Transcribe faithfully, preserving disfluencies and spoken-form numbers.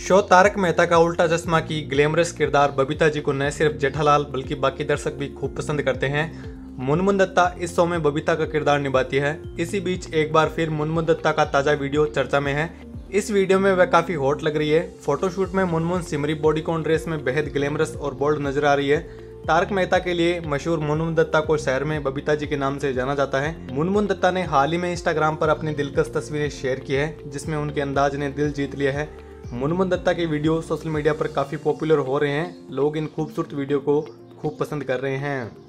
Show Tarak Mehta का उल्टा चश्मा की ग्लैमरस किरदार बबीता जी को न सिर्फ जेठालाल बल्कि बाकी दर्शक भी खूब पसंद करते हैं। मुनमुन दत्ता इस शो में बबीता का किरदार निभाती है। इसी बीच एक बार फिर मुनमुन दत्ता का ताज़ा वीडियो चर्चा में है। इस वीडियो में वह काफ़ी हॉट लग रही है। फोटोशूट में मुनमुन सिमरी बॉडीकॉन ड्रेस में बेहद ग्लैमरस और बोल्ड नजर आ रही है। तारक मेहता के लिए मशहूर मुनमुन दत्ता को शहर में बबीता जी के नाम से जाना जाता है। मुनमुन दत्ता ने हाल ही में इंस्टाग्राम पर अपनी दिलकश तस्वीरें शेयर की है, जिसमें उनके अंदाज ने दिल जीत लिया है। मुनमुन दत्ता के वीडियो सोशल मीडिया पर काफ़ी पॉपुलर हो रहे हैं। लोग इन खूबसूरत वीडियो को खूब पसंद कर रहे हैं।